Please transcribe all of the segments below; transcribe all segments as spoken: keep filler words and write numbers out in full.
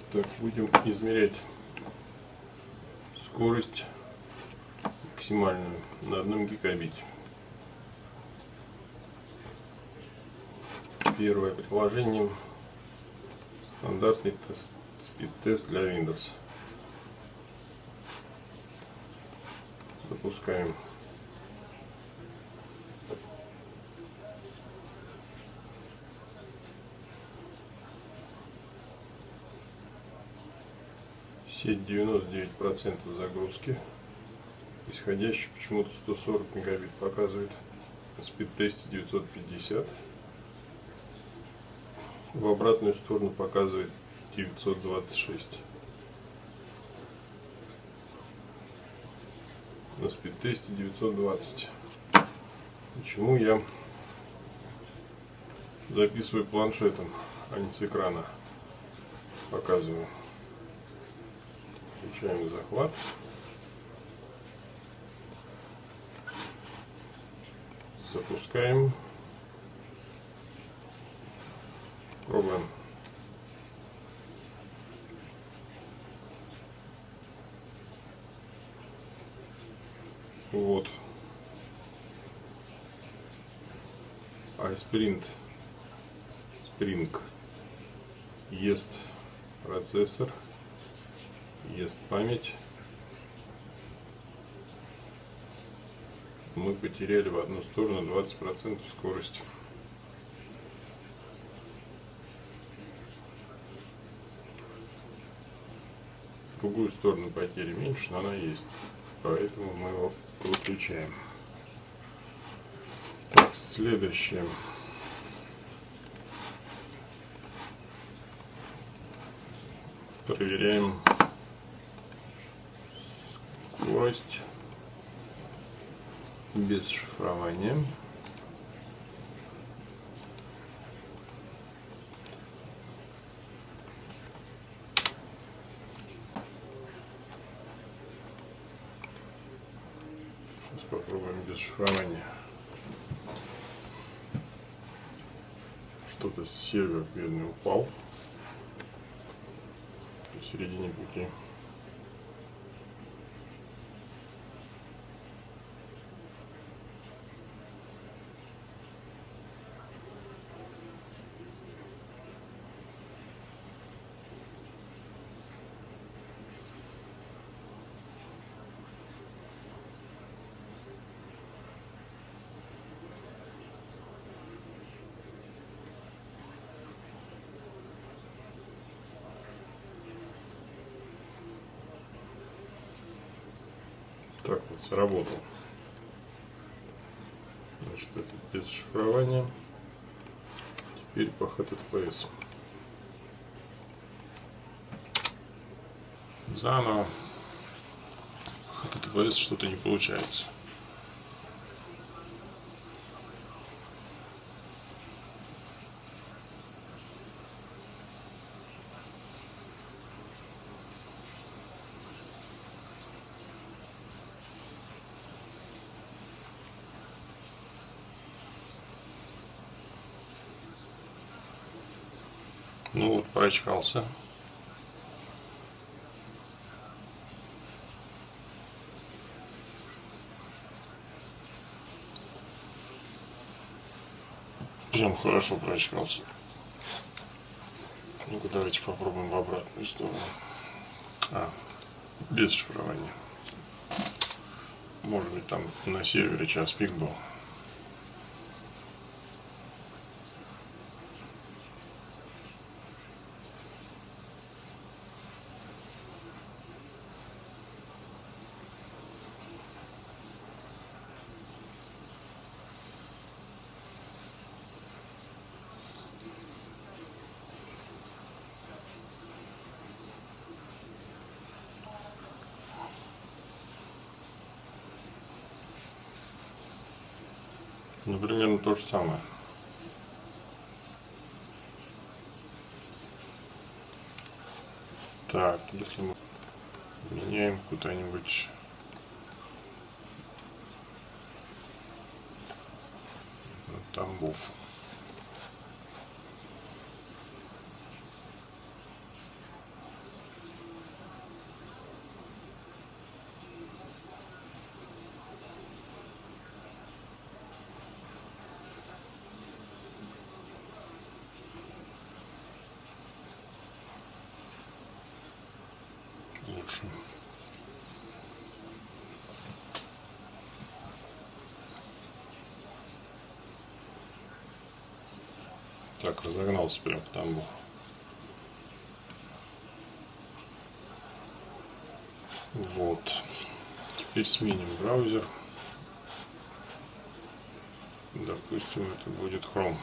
Так, будем измерять скорость максимальную на одном гигабите. Первое приложение — стандартный тест, спид-тест для Windows. Запускаем. Сеть девяносто девять процентов загрузки. Исходящий почему-то сто сорок мегабит показывает. На спид-тесте девятьсот пятьдесят. В обратную сторону показывает девятьсот двадцать шесть. На спид-тесте девятьсот двадцать. Почему я записываю планшетом, а не с экрана показываю? Включаем захват. Запускаем. Пробуем. Вот. iSprint Spring ест процессор, ест память. Мы потеряли в одну сторону двадцать процентов скорости. В другую сторону потери меньше, но она есть. Поэтому мы его выключаем. Так, следующее. Проверяем скорость без шифрования. Сейчас попробуем без шифрования. Что-то сервер бедный упал посередине пути. Так вот, сработал. Значит, это без шифрования. Теперь по эйч ти ти пи эс. Заново. По эйч ти ти пи эс что-то не получается. Ну вот, прочкался. Прям хорошо прочкался. Ну-ка, давайте попробуем в обратную сторону. А, без шифрования. Может быть, там на сервере час пик был. Ну, примерно то же самое. Так, если мы меняем куда-нибудь на Тамбов. больше. Так, разогнался прям в тамбур. Вот. Теперь сменим браузер. Допустим, это будет Chrome.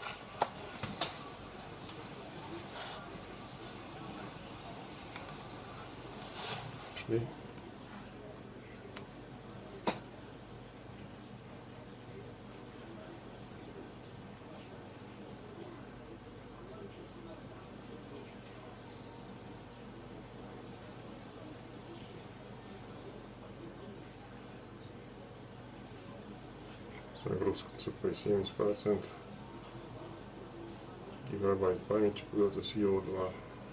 Пошли. Загрузка ЦП семьдесят процентов. Гигабайт памяти куда-то съела два.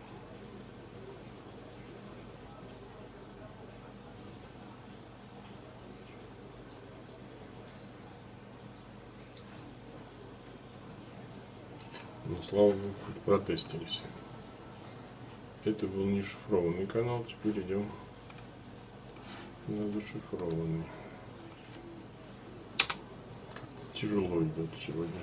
Но слава богу, хоть протестились. Это был не шифрованный канал, теперь идем на зашифрованный. Тяжело идет сегодня.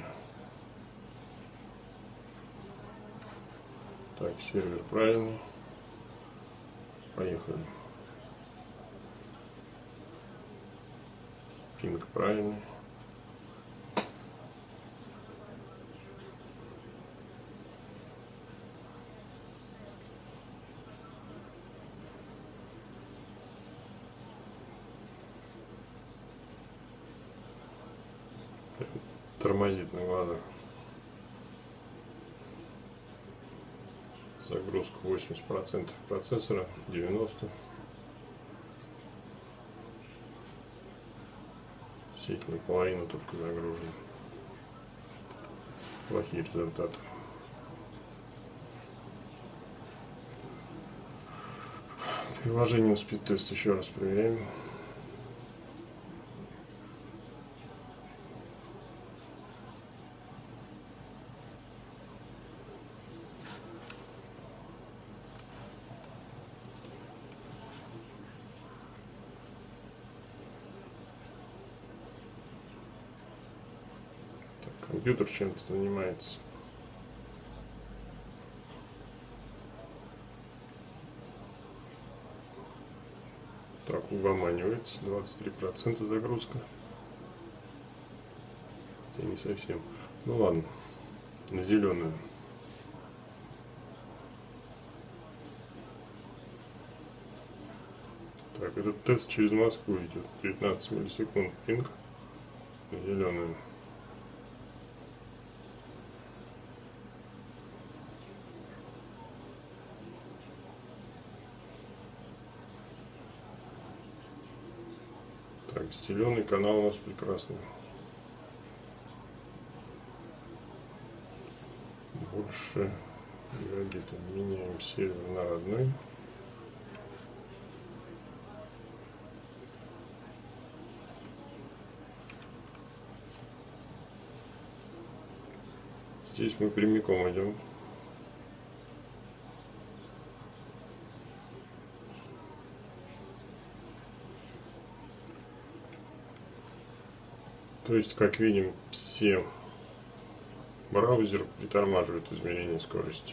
Так, сервер правильный. Поехали. Пинг правильный. Тормозит на глазах. Загрузка восемьдесят процентов процессора, девяносто процентов. Сеть наполовину только загружена. Плохие результаты. Приложением спид-тест еще раз проверяем. Компьютер чем-то занимается. Так, угоманивается. двадцать три процента загрузка. Хотя не совсем. Ну ладно. На зеленую. Так, этот тест через Москву идет. пятнадцать миллисекунд пинг. На зеленую. Так, зеленый канал у нас прекрасный. Больше гигабита. Меняем сервер на родной. Здесь мы прямиком идем. То есть, как видим, все браузер притормаживает измерение скорости.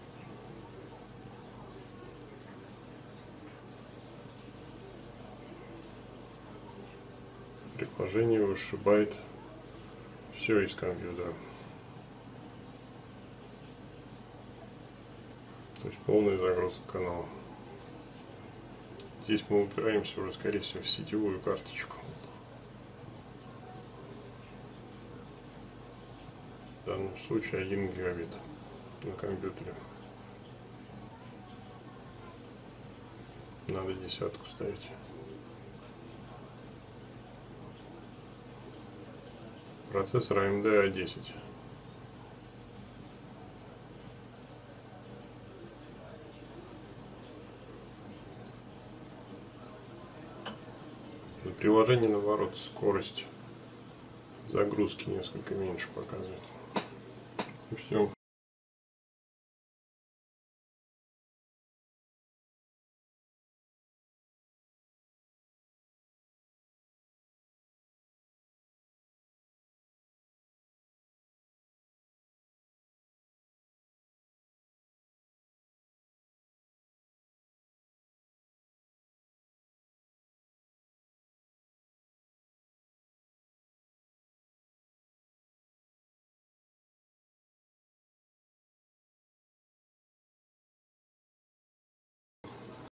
Приложение вышибает все из компьютера. То есть полная загрузка канала. Здесь мы упираемся уже, скорее всего, в сетевую карточку. В данном случае один гигабит на компьютере. Надо десятку ставить. Процессор а эм дэ а десять. На приложении, наоборот, скорость загрузки несколько меньше показывает. И все.